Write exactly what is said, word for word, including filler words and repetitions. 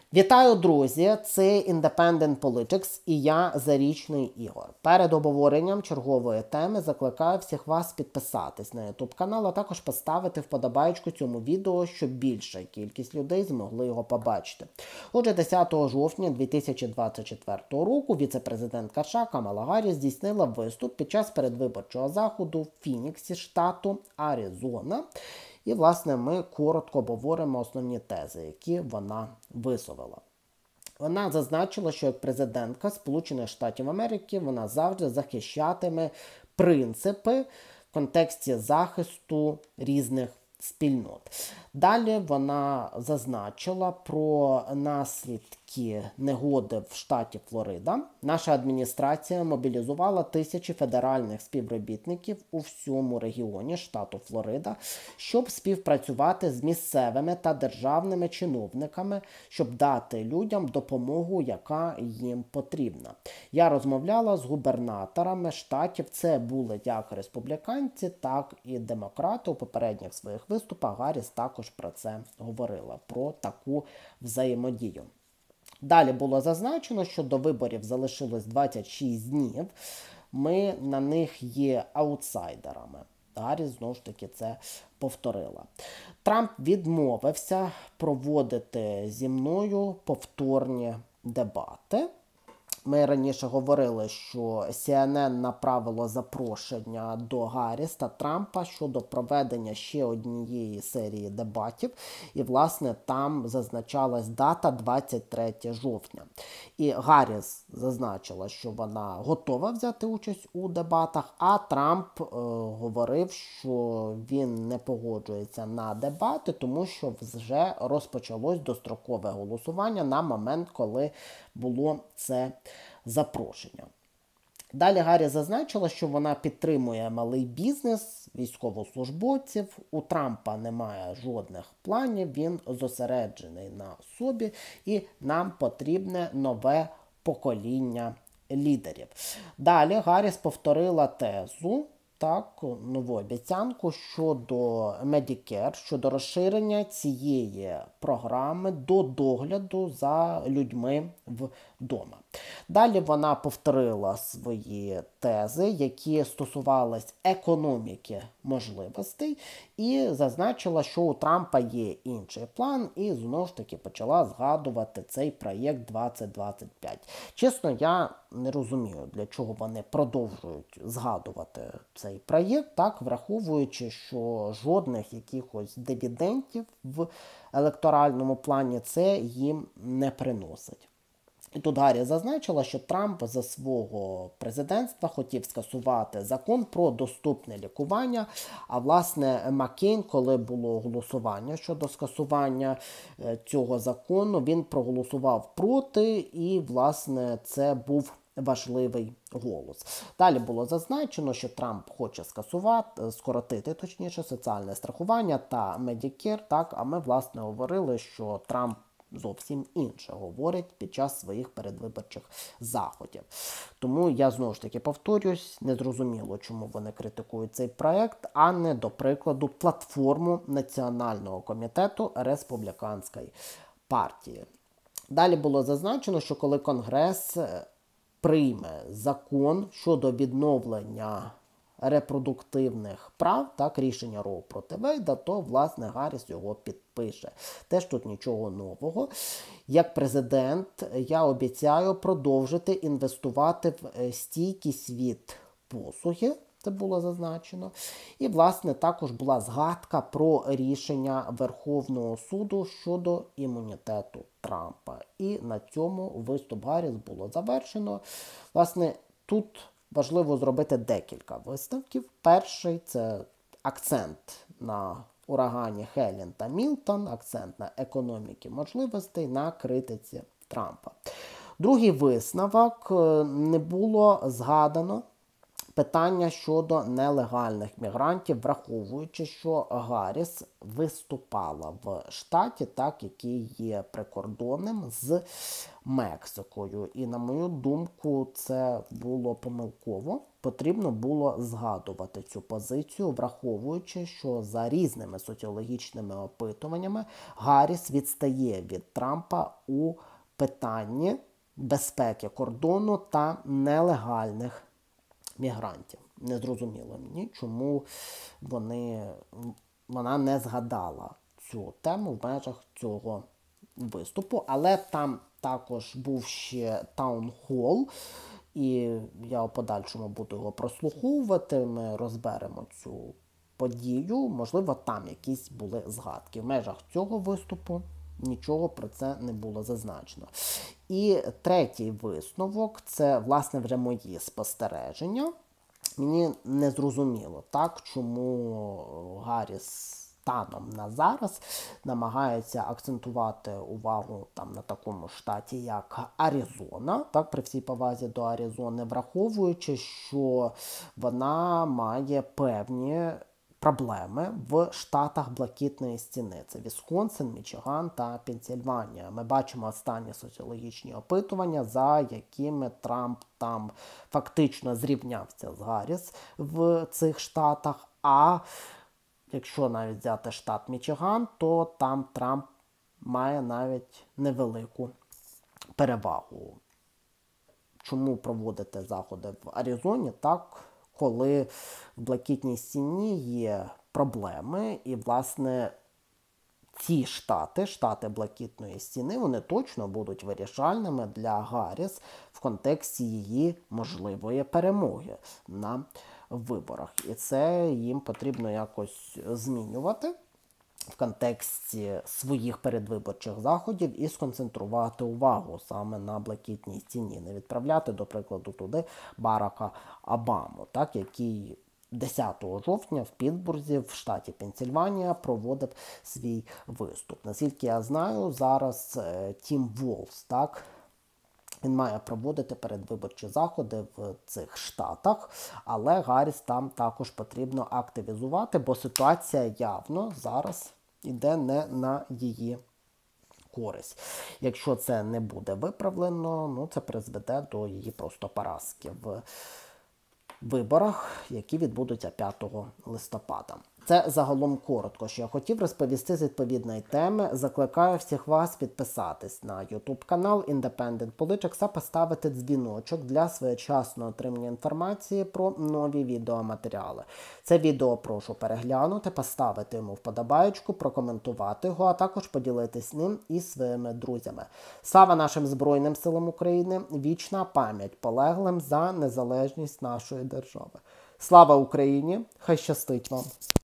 Вітаю, друзі! Це Independent Politics і я, Зарічний Ігор. Перед обговоренням чергової теми закликаю всіх вас підписатись на YouTube канал, а також поставити вподобайку цьому відео, щоб більша кількість людей змогли його побачити. Отже, десятого жовтня дві тисячі двадцять четвертого року віце-президентка США Камала Гарріс здійснила виступ під час передвиборчого заходу в Фініксі, штату Аризона. І, власне, ми коротко обговоримо основні тези, які вона висловила. Вона зазначила, що як президентка Сполучених Штатів Америки вона завжди захищатиме принципи в контексті захисту різних спільнот. Далі вона зазначила про наслідки негоди в штаті Флорида. Наша адміністрація мобілізувала тисячі федеральних співробітників у всьому регіоні штату Флорида, щоб співпрацювати з місцевими та державними чиновниками, щоб дати людям допомогу, яка їм потрібна. Я розмовляла з губернаторами штатів, це були як республіканці, так і демократи. У попередніх своїх виступах Гарріс також про це говорила, про таку взаємодію. Далі було зазначено, що до виборів залишилось двадцять шість днів. Ми на них є аутсайдерами. Гарріс знову ж таки це повторила. Трамп відмовився проводити зі мною повторні дебати. Ми раніше говорили, що Сі Ен Ен направило запрошення до Гарріс та Трампа щодо проведення ще однієї серії дебатів. І, власне, там зазначалась дата двадцять третє жовтня. І Гарріс зазначила, що вона готова взяти участь у дебатах, а Трамп е, говорив, що він не погоджується на дебати, тому що вже розпочалось дострокове голосування на момент, коли було це запрошення. Далі Гарріс зазначила, що вона підтримує малий бізнес, військовослужбовців. У Трампа немає жодних планів, він зосереджений на собі і нам потрібне нове покоління лідерів. Далі Гарріс повторила тезу, так, нову обіцянку щодо Medicare, щодо розширення цієї програми до догляду за людьми вдома. Далі вона повторила свої тези, які стосувались економіки можливостей, і зазначила, що у Трампа є інший план, і знову ж таки почала згадувати цей проєкт двадцять двадцять п'ять. Чесно, я не розумію, для чого вони продовжують згадувати цей проєкт, так, враховуючи, що жодних якихось дивідендів в електоральному плані це їм не приносить. І тут Гарріс зазначила, що Трамп за свого президентства хотів скасувати закон про доступне лікування, а власне Маккейн, коли було голосування щодо скасування цього закону, він проголосував проти і, власне, це був важливий голос. Далі було зазначено, що Трамп хоче скасувати, скоротити, точніше, соціальне страхування та Medicare, так, а ми, власне, говорили, що Трамп зовсім інше говорить під час своїх передвиборчих заходів. Тому я знову ж таки повторюсь, незрозуміло, чому вони критикують цей проект, а не, до прикладу, платформу Національного комітету Республіканської партії. Далі було зазначено, що коли Конгрес прийме закон щодо відновлення репродуктивних прав, так, рішення Роу проти Вейда, то, власне, Гарріс його підпише. Теж тут нічого нового. Як президент я обіцяю продовжити інвестувати в стійкість від послуги, це було зазначено. І, власне, також була згадка про рішення Верховного суду щодо імунітету Трампа. І на цьому виступ Гарріс було завершено. Власне, тут важливо зробити декілька висновків. Перший – це акцент на урагані Хелен та Мілтон, акцент на економіки можливостей, на критиці Трампа. Другий висновок – не було згадано питання щодо нелегальних мігрантів, враховуючи, що Гарріс виступала в штаті, так, який є прикордонним з Мексикою. І, на мою думку, це було помилково. Потрібно було згадувати цю позицію, враховуючи, що за різними соціологічними опитуваннями Гарріс відстає від Трампа у питанні безпеки кордону та нелегальних мігрантів. Незрозуміло мені, чому вони, вона не згадала цю тему в межах цього виступу. Але там також був ще таунхол, і я у подальшому буду його прослуховувати, ми розберемо цю подію. Можливо, там якісь були згадки. В межах цього виступу нічого про це не було зазначено. І третій висновок – це, власне, вже мої спостереження. Мені не зрозуміло, так, чому Гарріс станом на зараз намагається акцентувати увагу там на такому штаті, як Аризона, так, при всій повазі до Аризони, враховуючи, що вона має певні проблеми в штатах Блакитної стіни. Це Вісконсин, Мічиган та Пенсільванія. Ми бачимо останні соціологічні опитування, за якими Трамп там фактично зрівнявся з Гарріс в цих штатах, а якщо навіть взяти штат Мічиган, то там Трамп має навіть невелику перевагу. Чому проводити заходи в Аризоні, так, коли в Блакитній стіні є проблеми, і, власне, ці штати, штати Блакитної стіни, вони точно будуть вирішальними для Гарріс в контексті її можливої перемоги на виборах. І це їм потрібно якось змінювати в контексті своїх передвиборчих заходів і сконцентрувати увагу саме на Блакитній стіні. Не відправляти, до прикладу, туди Барака Обаму, так, який десятого жовтня в Пітсбурзі, в штаті Пенсільванія, проводив свій виступ. Наскільки я знаю, зараз Тім Волз, так, він має проводити передвиборчі заходи в цих штатах, але Гарріс там також потрібно активізувати, бо ситуація явно зараз йде не на її користь. Якщо це не буде виправлено, ну це призведе до її просто поразки в виборах, які відбудуться п'ятого листопада. Це загалом коротко, що я хотів розповісти з відповідної теми. Закликаю всіх вас підписатись на YouTube канал Independent Politics та поставити дзвіночок для своєчасного отримання інформації про нові відеоматеріали. Це відео прошу переглянути, поставити йому вподобаєчку, прокоментувати його, а також поділитись ним із своїми друзями. Слава нашим Збройним силам України! Вічна пам'ять полеглим за незалежність нашої держави. Слава Україні! Хай щастить вам!